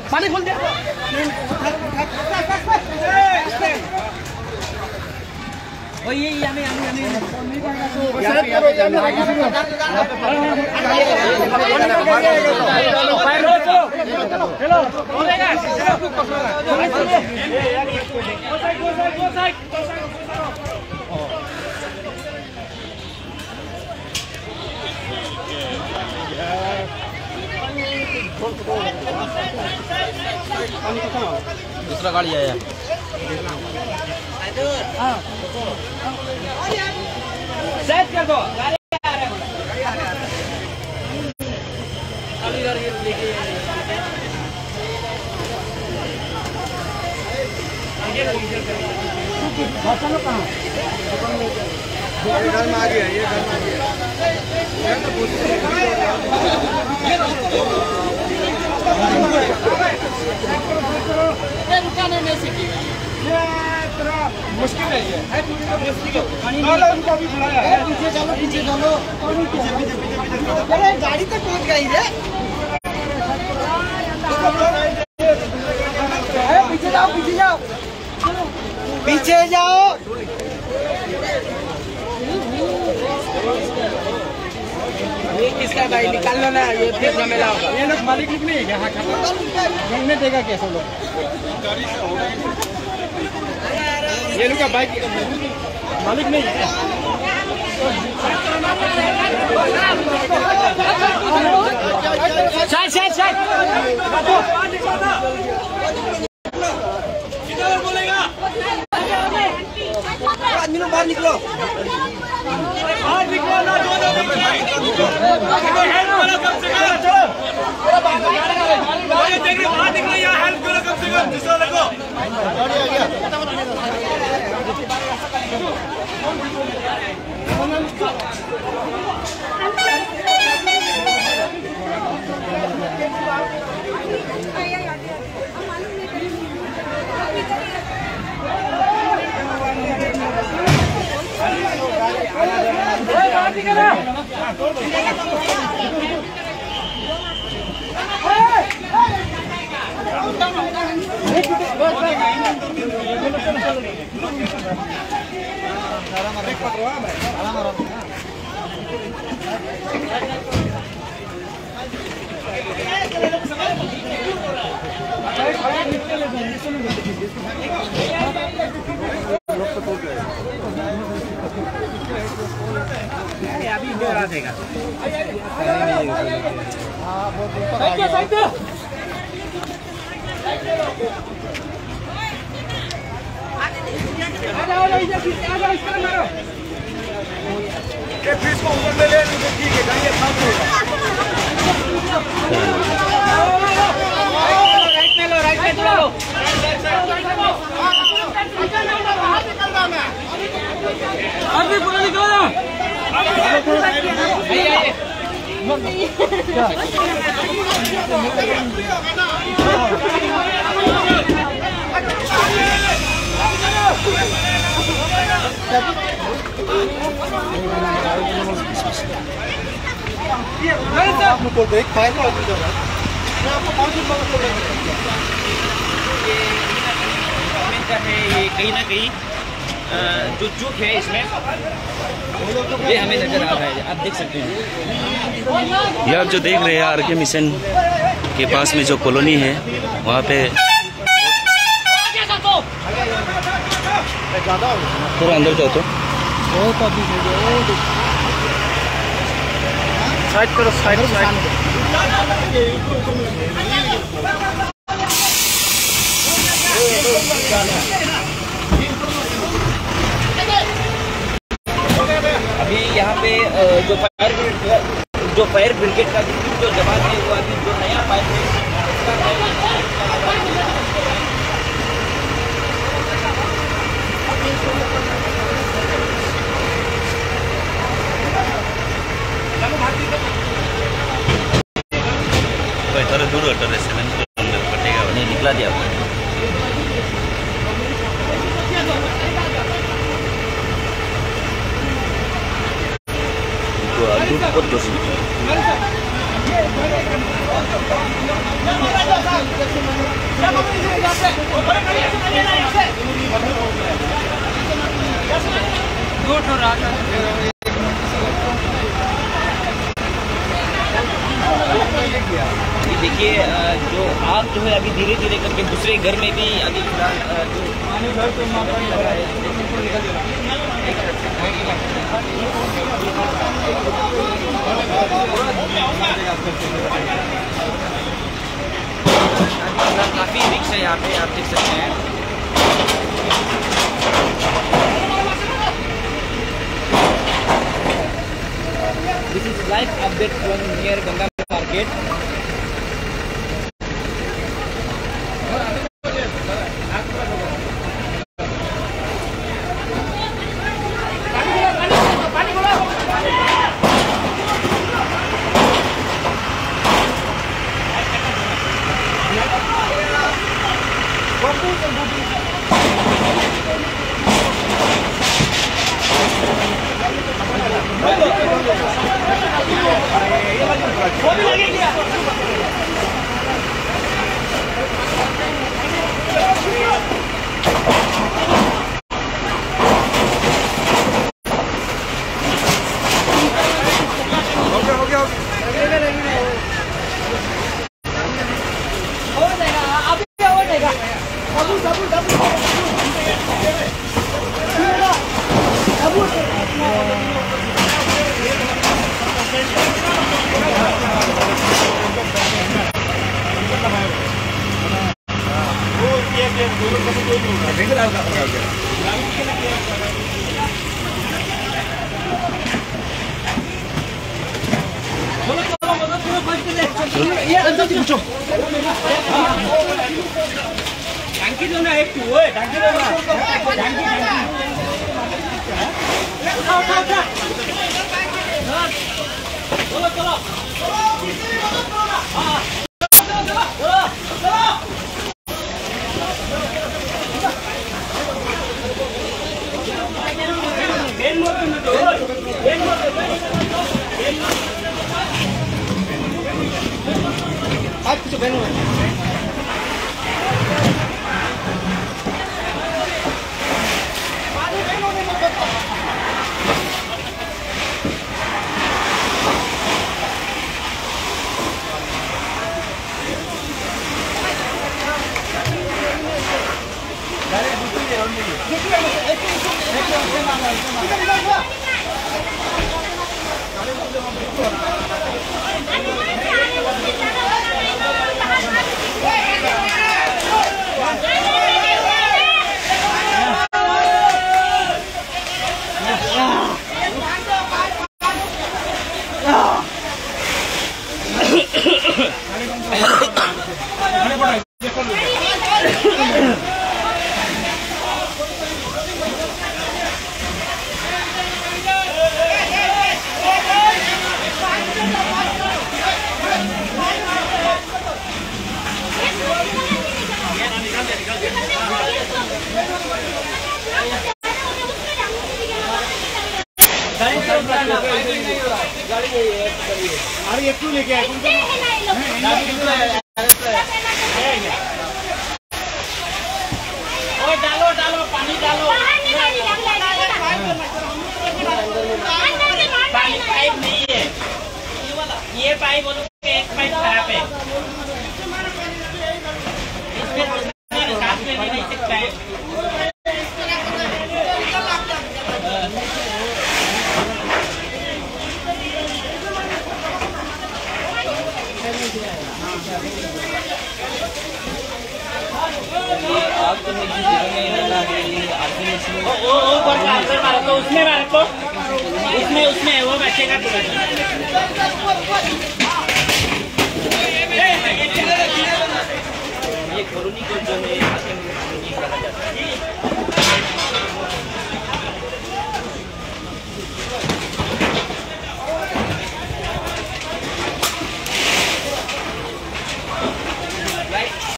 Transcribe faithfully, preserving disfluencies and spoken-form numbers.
पानी खोल दिया। ओ ये यानी यानी यानी हेलो बोलेगा दूसरा गाड़ी आया। सेट कर दो। गाड़ी आ रहा है। अभी इधर ये देखिए। चलो कहाँ? ये घर में आ गया। ये घर में आ गया। ये रुकाने में से की ये तेरा मुश्किल है। ये है मुश्किल। उनको भी बुलाया है। पीछे चलो पीछे चलो। पीछे पीछे पीछे अरे गाड़ी तक पहुंच गई रे। पीछे जाओ पीछे जाओ पीछे जाओ। ये किसका भाई निकाल लो ना। ये फिर झमेला होगा। ये लोग मालिक लोग नहीं है यहाँ का। नहीं देगा कैसे लोग। ये लोग का बाइक मालिक नहीं है। शायद शायद शायद किधर बोलेगा। आदमी लोग बाहर निकलो। बाहर निकलो ना। दो दो हेल्प करो कम से कम। चलो बाहर निकलो। यहाँ हेल्प करो कम से कम। दूसरा देखो अभी इधर आ देगा। फिर को ऊपर ले ले ठीक है। गाड़ी साफ होगा। राइट में लो राइट में लो। अभी पूरा निकालो ना। आपको देख पाए तो आपको कौन सी है। ये कहीं ना कहीं जो चूक है इसमें ये हमें नजर आ रहा है। आप देख सकते हैं। ये आप जो देख रहे हैं आर के मिशन के पास में जो कॉलोनी है वहाँ पे थोड़ा अंदर जाओ तो साइड करो साइड साइड। अभी यहाँ पे जो फायर जो फायर ब्रिगेड का जो जवान है वो अभी जो नया पाइप है थोड़ा दूर हटो रे सेवन अंदर कटेगा नहीं निकला दिया तो आलू बहुत दोस्त देखिए जो आग जो है अभी धीरे धीरे करके दूसरे घर में भी अभी फिलहाल लगा है। काफी रिक्स है यहाँ पे, आप देख सकते हैं। This is live update from near Ganga Market. टंकी दो ना एक टू है, टंकी दो ना, टंकी चलो चलो आप कुछ बनो अरे एक क्यों लेके आए? डालो डालो पानी डालो, पानी पाइप नहीं है ये पाइप, बोलो एक पाइप खराब है, इसमें साथ में भी नहीं सकता है। उसमें मारो तो उसमें उसमें वो बचेगा ये कॉलोनी को जो है